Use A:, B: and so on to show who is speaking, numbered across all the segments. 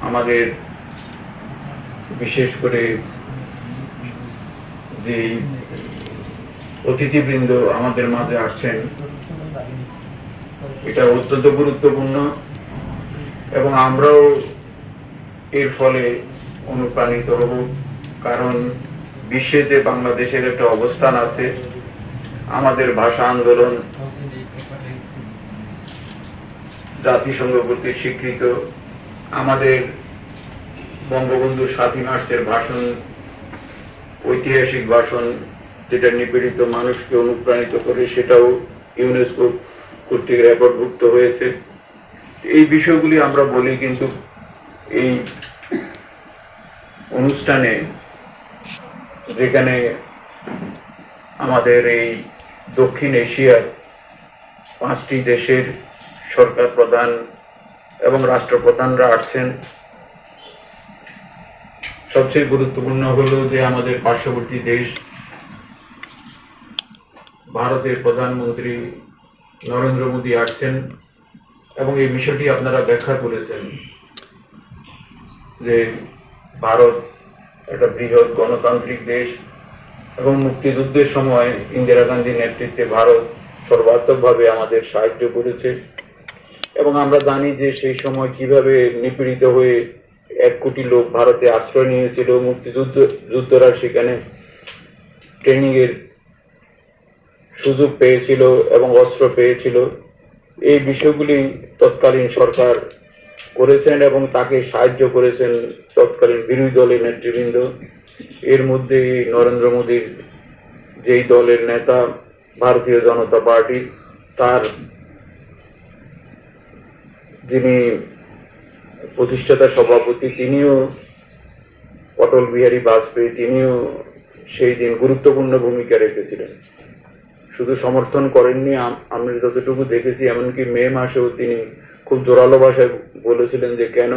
A: আমাদের বিশেষ করে যে অতিথিবৃন্দ আমাদের মাঝে আসছেন, এটা অত্যন্ত গুরুত্বপূর্ণ এবং আমরাও এর ফলে অনুপ্রাণিত হব। কারণ বিশ্বে যে বাংলাদেশের একটা অবস্থান আছে, আমাদের ভাষা আন্দোলন জাতিসংঘ কর্তৃক স্বীকৃত, আমাদের বঙ্গবন্ধু 7 মার্চের ভাষণ, ঐতিহাসিক ভাষণ, যেটা নিপীড়িত মানুষকে অনুপ্রাণিত করে, সেটাও ইউনেস্কো কর্তৃক রেকর্ডভুক্ত হয়েছে। এই বিষয়গুলি আমরা বলি, কিন্তু এই অনুষ্ঠানে যেখানে আমাদের এই দক্ষিণ এশিয়ার 5টি দেশের সরকার প্রধান এবং রাষ্ট্রপ্রধানরা আসছেন, সবচেয়ে গুরুত্বপূর্ণ হলো যে আমাদের পার্শ্ববর্তী দেশ ভারতের প্রধানমন্ত্রী নরেন্দ্র মোদী আসছেন এবং এই বিষয়টি আপনারা ব্যাখ্যা করেছেন যে ভারত একটা বৃহৎ গণতান্ত্রিক দেশ এবং মুক্তিযুদ্ধের সময় ইন্দিরা গান্ধীর নেতৃত্বে ভারত সর্বাত্মকভাবে আমাদের সাহায্য করেছে এবং আমরা জানি যে সেই সময় কিভাবে নিপীড়িত হয়ে 1 কোটি লোক ভারতে আশ্রয় নিয়েছিল। মুক্তিযুদ্ধরা সেখানে ট্রেনিং এর সুযোগ পেয়েছিল এবং অস্ত্র পেয়েছিল। এই বিষয়গুলি তৎকালীন সরকার করেছেন এবং তাকে সাহায্য করেছেন তৎকালীন বিরোধী দলের নেতৃবৃন্দ। এর মধ্যে নরেন্দ্র মোদীর যেই দলের নেতা ভারতীয় জনতা পার্টি, তার যিনি প্রতিষ্ঠাতা সভাপতি, তিনিও অটল বিহারী বাজপেয়ী, তিনিও সেই দিন গুরুত্বপূর্ণ ভূমিকা রেখেছিলেন। শুধু সমর্থন করেননি, আমি যতটুকু দেখেছি এমনকি মে মাসেও তিনি খুব জোরালো ভাষায় বলেছিলেন যে কেন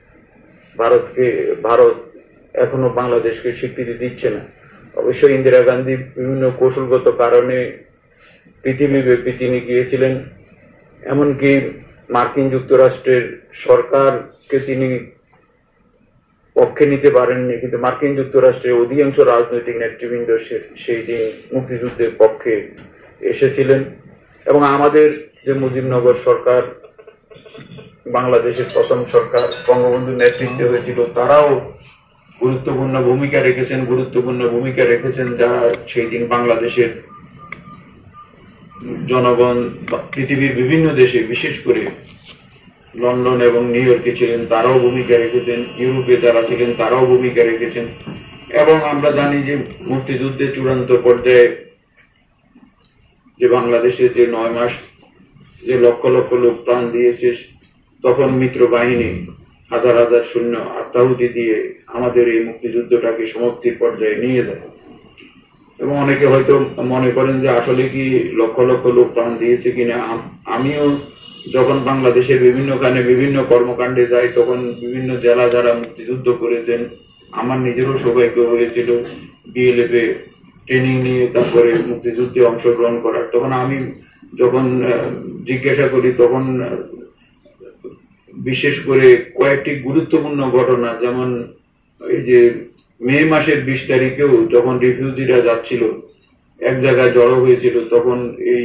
A: ভারত এখনো বাংলাদেশকে স্বীকৃতি দিচ্ছে না। অবশ্যই ইন্দিরা গান্ধী বিভিন্ন কৌশলগত কারণে পৃথিবীব্যাপী তিনি গিয়েছিলেন, এমনকি মার্কিন যুক্তরাষ্ট্রের সরকারকে তিনি পক্ষে নিতে পারেননি, কিন্তু মার্কিন যুক্তরাষ্ট্রের অধিকাংশ রাজনৈতিক নেতৃবৃন্দ সেই দিন মুক্তিযুদ্ধের পক্ষে এসেছিলেন এবং আমাদের যে মুজিবনগর সরকার, বাংলাদেশের প্রথম সরকার বঙ্গবন্ধুর নেতৃত্বে হয়েছিল, তারাও গুরুত্বপূর্ণ ভূমিকা রেখেছেন যা সেই দিন বাংলাদেশের জনগণ পৃথিবীর বিভিন্ন দেশে, বিশেষ করে লন্ডন এবং নিউ ইয়র্কে ছিলেন, তারাও ভূমিকা রেখেছেন, ইউরোপে যারা ছিলেন তারাও ভূমিকা রেখেছেন। এবং আমরা জানি যে মুক্তিযুদ্ধের চূড়ান্ত পর্যায়ে যে বাংলাদেশে যে 9 মাস যে লক্ষ লক্ষ লোক প্রাণ দিয়েছে, তখন মিত্র বাহিনী হাজার হাজার সৈন্য আত্মাহুতি দিয়ে আমাদের এই মুক্তিযুদ্ধটাকে সমাপ্তির পর্যায়ে নিয়ে যায়। এবং অনেকে হয়তো মনে করেন যে আসলে কি লক্ষ লক্ষ লোক প্রাণ দিয়েছে কিনা। আমিও যখন বাংলাদেশের বিভিন্ন কর্মকাণ্ডে যাই, তখন বিভিন্ন জেলা যারা মুক্তিযুদ্ধ করেছেন, আমার নিজেরও সৌভাগ্য হয়েছিল বিএলএফ এ ট্রেনিং নিয়ে তারপরে মুক্তিযুদ্ধে অংশগ্রহণ করার। তখন আমি যখন জিজ্ঞাসা করি, তখন বিশেষ করে কয়েকটি গুরুত্বপূর্ণ ঘটনা, যেমন এই যে মে মাসের 20 তারিখেও যখন রিফিউজিরা যাচ্ছিল, এক জায়গায় জড়ো হয়েছিল, তখন এই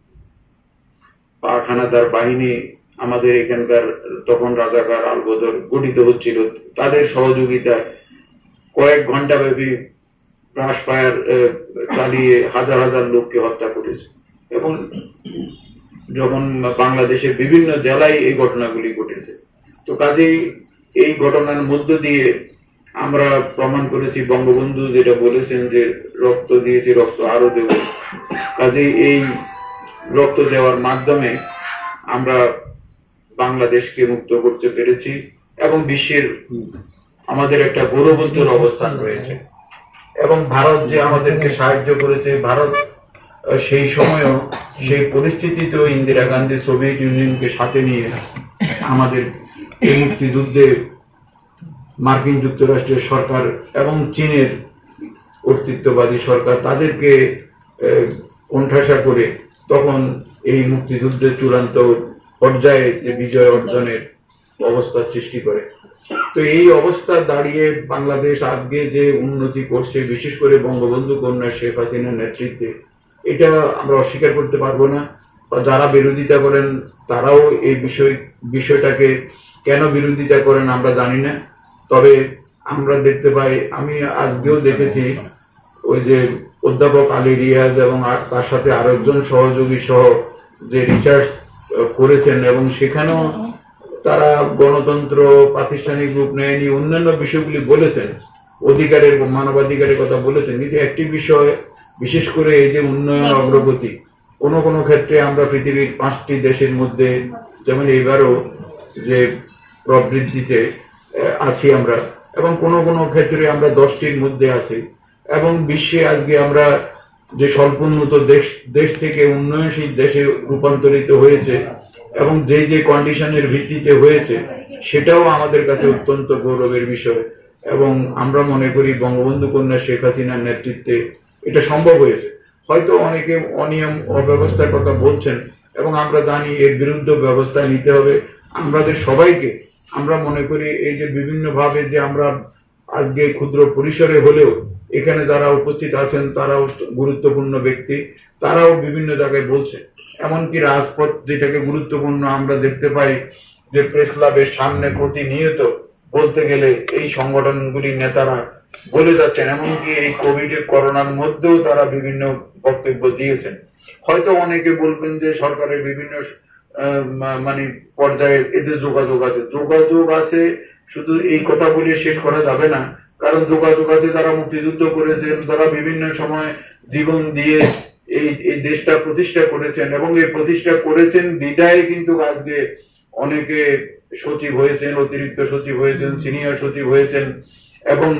A: পাক হানাদার বাহিনী আমাদের এখানকার তখন রাজাকার আলবদর গঠিত হচ্ছিল, তাদের সহযোগিতায় কয়েক ঘন্টা ব্যাপী ক্রাশ ফায়ার চালিয়ে হাজার হাজার লোককে হত্যা করেছে। এবং যখন বাংলাদেশের বিভিন্ন জেলায় এই ঘটনাগুলি ঘটেছে, তো কাজেই এই ঘটনার মধ্য দিয়ে আমরা প্রমাণ করেছি বঙ্গবন্ধু যেটা বলেছেন যে রক্ত দিয়েছি, রক্ত আরো দেব। কাজেই এই রক্ত দেওয়ার মাধ্যমে আমরা বাংলাদেশকে মুক্ত করতে পেরেছি এবং বিশ্বের আমাদের একটা গৌরবোজ্জ্বল অবস্থান রয়েছে। এবং ভারত যে আমাদেরকে সাহায্য করেছে, ভারত সেই সময়ও সেই পরিস্থিতিতেও ইন্দিরা গান্ধী সোভিয়েত ইউনিয়নকে সাথে নিয়ে আমাদের এই মুক্তিযুদ্ধে মার্কিন যুক্তরাষ্ট্রের সরকার এবং চীনের কর্তৃত্ববাদী সরকার তাদেরকে কোণঠাসা করে তখন এই মুক্তিযুদ্ধের চূড়ান্ত পর্যায়ে যে বিজয় অর্জনের অবস্থা সৃষ্টি করে। তো এই অবস্থা দাঁড়িয়ে বাংলাদেশ আজকে যে উন্নতি করছে, বিশেষ করে বঙ্গবন্ধু কন্যা শেখ হাসিনার নেতৃত্বে, এটা আমরা অস্বীকার করতে পারবো না। যারা বিরোধিতা করেন তারাও এই বিষয়টাকে কেন বিরোধিতা করেন আমরা জানি না। তবে আমরা দেখতে পাই, আমি আজকেও দেখেছি ওই যে অধ্যাপক আলী রিয়াজ এবং তার সাথে আরেকজন সহযোগী সহ যে রিসার্চ করেছেন, এবং সেখানেও তারা গণতন্ত্র, প্রাতিষ্ঠানিক রূপ নেয়নি, অন্যান্য বিষয়গুলি বলেছেন, অধিকারের, মানবাধিকারের কথা বলেছেন। কিন্তু একটি বিষয়, বিশেষ করে এই যে উন্নয়ন অগ্রগতি, কোন কোন ক্ষেত্রে আমরা পৃথিবীর 5টি দেশের মধ্যে, যেমন এবারও যে প্রবৃদ্ধিতে আছি আমরা, এবং কোন কোন ক্ষেত্রে আমরা 10টির মধ্যে আছি, এবং বিশ্বে আজকে আমরা যে স্বল্পোন্নত দেশ থেকে উন্নয়নশীল দেশে রূপান্তরিত হয়েছে, এবং যে যে কন্ডিশনের ভিত্তিতে হয়েছে, সেটাও আমাদের কাছে অত্যন্ত গৌরবের বিষয়। এবং আমরা মনে করি বঙ্গবন্ধু কন্যা শেখ হাসিনার নেতৃত্বে এটা সম্ভব হয়েছে। হয়তো অনেকে অনিয়ম, অব্যবস্থার কথা বলছেন, এবং আমরা জানি এর বিরুদ্ধে ব্যবস্থা নিতে হবে। আমাদের সবাইকে, আমরা মনে করি এই যে বিভিন্ন ভাবে যে আমরা আজকে ক্ষুদ্র পরিসরে হলেও এখানে যারা উপস্থিত আছেন তারাও গুরুত্বপূর্ণ ব্যক্তি, তারাও বিভিন্ন জায়গায় বলছে। এমনকি রাজপথ যেটাকে গুরুত্বপূর্ণ, আমরা দেখতে পাই যে প্রেস ক্লাবের সামনে প্রতিনিয়ত বলতে গেলে এই সংগঠনগুলির নেতারা বলে যাচ্ছেন, এমনকি এই কোভিড করোনার মধ্যেও তারা বিভিন্ন বক্তব্য দিয়েছেন। হয়তো অনেকে বলবেন যে সরকারের বিভিন্ন মানে পর্যায়ে এদের যোগাযোগ আছে, শুধু এই কথা বলে শেষ করা যাবে না, কারণ যোগাযোগ আছে, তারা মুক্তিযুদ্ধ করেছেন, তারা বিভিন্ন সময় জীবন দিয়ে এই দেশটা প্রতিষ্ঠা করেছেন, এবং এই প্রতিষ্ঠা করেছেন বিদায় কিন্তু আজকে অনেকে সচিব হয়েছেন, অতিরিক্ত সচিব হয়েছেন, সিনিয়র সচিব হয়েছেন, এবং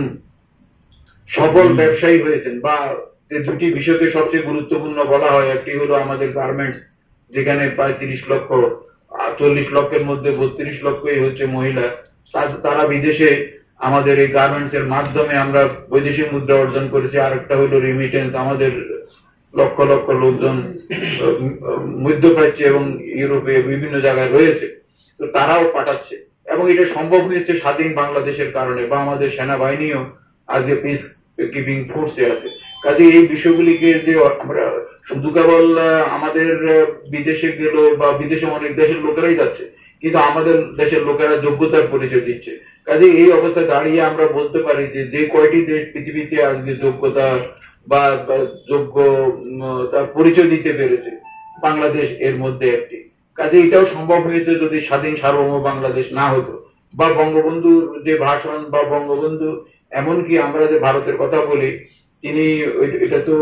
A: সফল ব্যবসায়ী হয়েছেন। বা যে দুটি বিষয়কে সবচেয়ে গুরুত্বপূর্ণ বলা হয়, একটি হলো আমাদের গার্মেন্টস, যেখানে প্রায় 30 লক্ষ, 40 লক্ষের মধ্যে 32 লক্ষই হচ্ছে মহিলা। তারা বিদেশে আমাদের এই গার্মেন্টস এর মাধ্যমে আমরা বৈদেশিক মুদ্রা অর্জন করেছি। আরেকটা হলো রিমিটেন্স, আমাদের লক্ষ লক্ষ লোকজন মধ্যপ্রাচ্যে এবং ইউরোপে বিভিন্ন জায়গায় রয়েছে, তো তারাও পাঠাচ্ছে, এবং এটা সম্ভব হয়েছে স্বাধীন বাংলাদেশের কারণে। বা আমাদের সেনাবাহিনীও আজকে পিস কিপিং ফোর্সে আছে। কাজে এই বিষয়গুলিকে যে আমরা শুধু কেবল আমাদের বিদেশে গেল বা বিদেশে অনেক দেশের লোকেরাই যাচ্ছে, কিন্তু আমাদের দেশের লোকেরা যোগ্যতার পরিচয় দিচ্ছে। কাজে এই অবস্থায় দাঁড়িয়ে আমরা বলতে পারি যে যে কয়টি দেশ পৃথিবীতে আজকে যোগ্যতা বা যোগ্য তার পরিচয় দিতে পেরেছে, বাংলাদেশ এর মধ্যে একটি। কাজে এটাও সম্ভব হয়েছে যদি স্বাধীন সার্বভৌম বাংলাদেশ না হতো, বা বঙ্গবন্ধুর যে ভাষণ, বা বঙ্গবন্ধু, এমনকি আমরা যে ভারতের কথা বলি, তিনি এটা তো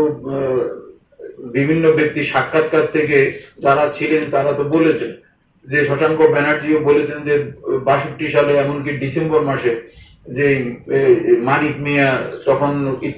A: বিভিন্ন ব্যক্তি সাক্ষাৎকার থেকে যারা ছিলেন তারা তো বলেছেন, যে শশাঙ্ক ব্যানার্জিও বলেছেন যে 62 সালে, এমনকি ডিসেম্বর মাসে, যে মানিক মিয়া তখন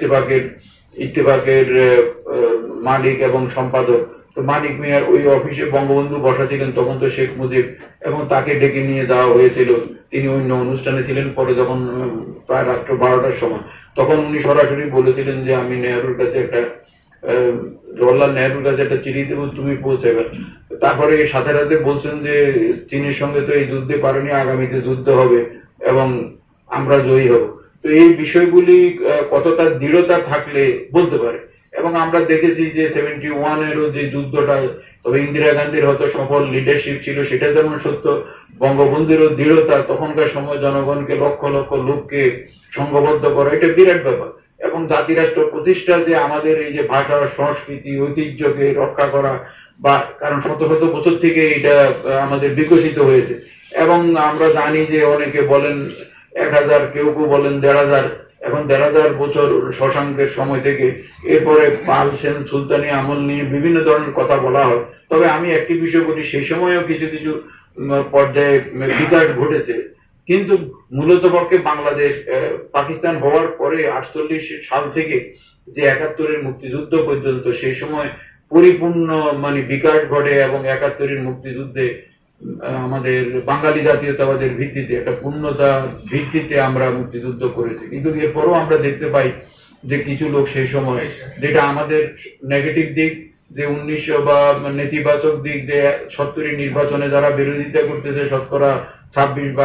A: ইত্তেফাকের মালিক এবং সম্পাদক, তো মানিক মিয়ার ওই অফিসে বঙ্গবন্ধু বসা ছিলেন তখন তো শেখ মুজিব, এবং তাকে ডেকে নিয়ে যাওয়া হয়েছিল। তিনি অন্য অনুষ্ঠানে ছিলেন। পরে যখন প্রায় রাত্র 12টার সময়, তখন উনি সরাসরি বলেছিলেন যে আমি নেহরুর কাছে জওয়াহরলাল নেহরুর কাছে একটা চিঠি দেবো, তুমি পৌঁছাবে। তারপরে সাথে সাথে বলছেন যে চীনের সঙ্গে তো এই যুদ্ধে পারেনি, আগামীতে যুদ্ধ হবে এবং আমরা জয়ী হব। তো এই বিষয়গুলি কতটা দৃঢ়তা থাকলে বলতে পারে। এবং আমরা দেখেছি যে 71-এরও যে যুদ্ধটা, তবে ইন্দিরা গান্ধীর হয়তো সফল লিডারশিপ ছিল, সেটা যেমন সত্য, বঙ্গবন্ধুরও দৃঢ়তা, তখনকার সময় জনগণকে, লক্ষ লক্ষ লোককে সংঘবদ্ধ করা, এটা বিরাট ব্যাপার। এবং জাতিরাষ্ট্র প্রতিষ্ঠা, যে আমাদের এই যে ভাষা, সংস্কৃতি, ঐতিহ্যকে রক্ষা করা, বা কারণ শত শত বছর থেকে এটা আমাদের বিকশিত হয়েছে। এবং আমরা জানি যে অনেকে বলেন 1000, কেউ কেউ বলেন 1500, এখন 1500 বছর শশাঙ্কের সময় থেকে, এরপরে পাল, সেন, সুলতানি আমল নিয়ে বিভিন্ন ধরনের কথা বলা হয়। তবে আমি একটি বিষয় বলি, সেই সময়ও কিছু কিছু পর্যায়ে বিকাশ ঘটেছে, কিন্তু মূলত পক্ষে বাংলাদেশ পাকিস্তান হওয়ার পরে 48 সাল থেকে যে 71-এর মুক্তিযুদ্ধ পর্যন্ত, সেই সময় পরিপূর্ণ বিকাশ ঘটে, এবং 71-এর মুক্তিযুদ্ধে আমাদের বাঙালি জাতীয়তাবাদের ভিত্তিতে, একটা পূর্ণতা ভিত্তিতে আমরা মুক্তিযুদ্ধ করেছি। কিন্তু এরপরও আমরা দেখতে পাই যে কিছু লোক সেই সময়, যেটা আমাদের নেগেটিভ দিক, যে 1900 বা নেতিবাচক দিক, যে 70 নির্বাচনে যারা বিরোধিতা করতেছে, শতকরা 26 ভাগ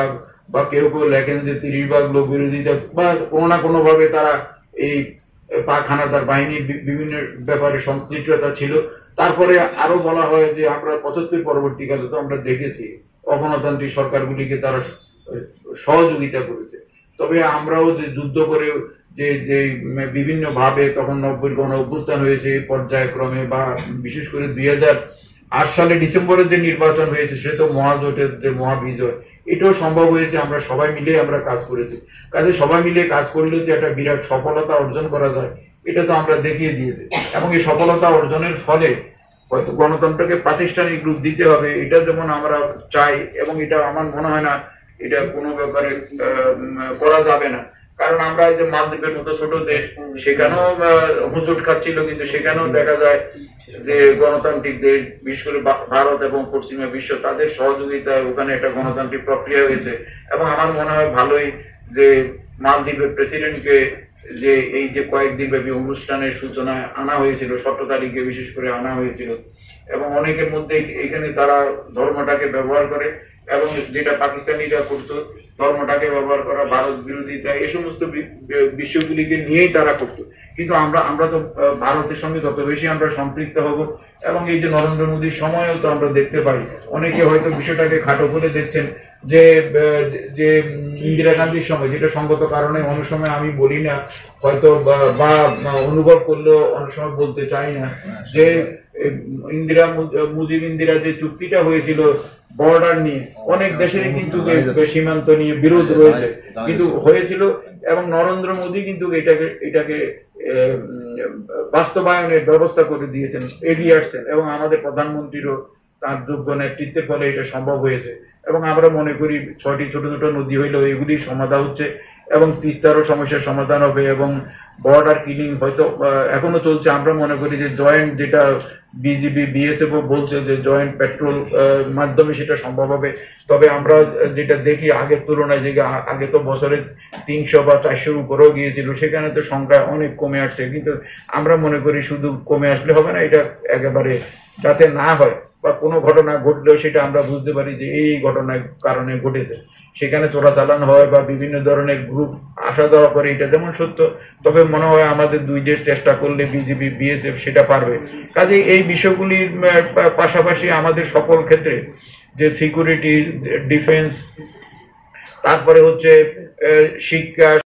A: বা কেউ কেউ লেখেন যে 30 ভাগ লোক বিরোধিতা, বা কোনো না কোনো ভাবে তারা এই পাক হানাদার বাহিনীর বিভিন্ন ব্যাপারে সংশ্লিষ্টতা ছিল। তারপরে আরো বলা হয় যে আমরা 75 পরবর্তীকালে তো আমরা দেখেছি অগণতান্ত্রিক সরকারগুলিকে তারা সহযোগিতা করেছে। তবে আমরাও যে যুদ্ধ করে যে যে বিভিন্ন ভাবে তখন 90 গণ অভ্যুত্থান হয়েছে পর্যায়ক্রমে, বা বিশেষ করে 2008 সালে ডিসেম্বরে যে নির্বাচন হয়েছে সেটা তো মহাজোটের যে মহাবিজয়, এটাও সম্ভব হয়েছে আমরা সবাই মিলে আমরা কাজ করেছি। কাজে সবাই মিলে কাজ করলে যে একটা বিরাট সফলতা অর্জন করা যায় এটা তো আমরা দেখিয়ে দিয়েছি। এবং এই সফলতা অর্জনের ফলে হয়তো গণতন্ত্রকে প্রাতিষ্ঠানিক রূপ দিতে হবে, এটা যেমন আমরা চাই, এবং এটা আমার মনে হয় না এটা কোনো ব্যাপারে করা যাবে না। কারণ আমরা যে মালদ্বীপের মতো ছোট দেশ, সেখানেও হুজুট খাচ্ছিল, কিন্তু সেখানেও দেখা যায় যে গণতান্ত্রিক দেশ, বিশেষ করে ভারত এবং পশ্চিমা বিশ্ব, তাদের সহযোগিতায় ওখানে একটা গণতান্ত্রিক প্রক্রিয়া হয়েছে। এবং আমার মনে হয় ভালোই যে মালদ্বীপের প্রেসিডেন্টকে যে এই যে কয়েকদিন ব্যাপী অনুষ্ঠানের সূচনায় আনা হয়েছিল, 17 তারিখে বিশেষ করে আনা হয়েছিল, এবং অনেকের মধ্যে এখানে তারা ধর্মটাকে ব্যবহার করে, এবং যেটা পাকিস্তানিরা করতো ধর্মটাকে ব্যবহার করা, ভারত বিরোধিতা, এই সমস্ত বিষয়গুলিকে নিয়েই তারা করতো। কিন্তু আমরা তো ভারতের সঙ্গে তত বেশি আমরা সম্পৃক্ত হব। এবং এই যে নরেন্দ্র মোদীর সময়ও তো আমরা দেখতে পাই, অনেকে হয়তো বিষয়টাকে খাটো করে দেখছেন যে যে ইন্দিরা গান্ধীর সময়, যেটা সঙ্গত কারণে অনেক সময় আমি বলি না হয়তো, বা অনুভব করলেও অনেক সময় বলতে চাই না, যে মুজিব ইন্দিরা যে চুক্তিটা হয়েছিল বর্ডার নিয়ে, অনেক দেশেরই কিন্তু সীমান্ত নিয়ে বিরোধ রয়েছে, কিন্তু হয়েছিল। এবং নরেন্দ্র মোদী কিন্তু এটাকে বাস্তবায়নের ব্যবস্থা করে দিয়েছেন, এগিয়ে আসছেন, এবং আমাদের প্রধানমন্ত্রীরও তার যোগ্য নেতৃত্বের ফলে এটা সম্ভব হয়েছে। এবং আমরা মনে করি 6টি ছোট ছোট নদী হইলেও এগুলির সমাধান হচ্ছে, এবং তিস্তারও সমস্যার সমাধান হবে, এবং বর্ডার কিলিং হয়তো এখনো চলছে। আমরা মনে করি যে জয়েন্ট, যেটা বিজিবি বিএসএফ বলছে যে জয়েন্ট পেট্রোল মাধ্যমে সেটা সম্ভব হবে। তবে আমরা যেটা দেখি আগের তুলনায়, যে আগে তো বছরে 300 বা 400 উপরেও গিয়েছিল, সেখানে তো সংখ্যা অনেক কমে আসছে। কিন্তু আমরা মনে করি শুধু কমে আসলে হবে না, এটা একেবারে যাতে না হয়, বা কোনো ঘটনা ঘটলেও সেটা আমরা বুঝতে পারি যে এই ঘটনার কারণে ঘটেছে, সেখানে চোরাচালান হয় বা বিভিন্ন ধরনের গ্রুপ আসা যাওয়া করে, এটা যেমন সত্য। তবে মনে হয় আমাদের দুই দেশ চেষ্টা করলে বিজিবি বিএসএফ সেটা পারবে। কাজে এই বিষয়গুলির পাশাপাশি আমাদের সকল ক্ষেত্রে যে সিকিউরিটি, ডিফেন্স, তারপরে হচ্ছে শিক্ষা,